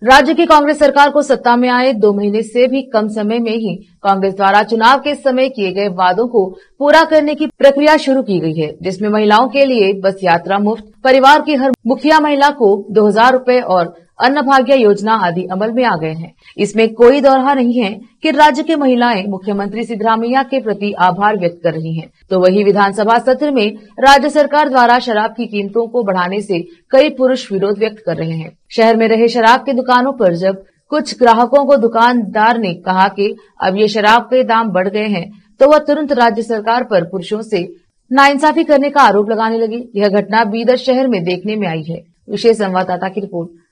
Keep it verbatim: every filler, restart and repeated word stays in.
राज्य की कांग्रेस सरकार को सत्ता में आए दो महीने से भी कम समय में ही कांग्रेस द्वारा चुनाव के समय किए गए वादों को पूरा करने की प्रक्रिया शुरू की गई है, जिसमें महिलाओं के लिए बस यात्रा मुफ्त, परिवार की हर मुखिया महिला को दो हजार रूपये और अन्न भाग्य योजना आदि अमल में आ गए हैं। इसमें कोई दोहरा नहीं है कि राज्य की महिलाएं मुख्यमंत्री सिद्धरामैया के प्रति आभार व्यक्त कर रही हैं। तो वही विधानसभा सत्र में राज्य सरकार द्वारा शराब की कीमतों को बढ़ाने से कई पुरुष विरोध व्यक्त कर रहे हैं। शहर में रहे शराब की दुकानों पर जब कुछ ग्राहकों को दुकानदार ने कहा कि अब ये शराब के दाम बढ़ गए हैं, तो वह तुरंत राज्य सरकार पर पुरुषों से नाइंसाफी करने का आरोप लगाने लगी। यह घटना बीदर शहर में देखने में आई है। विशेष संवाददाता की रिपोर्ट।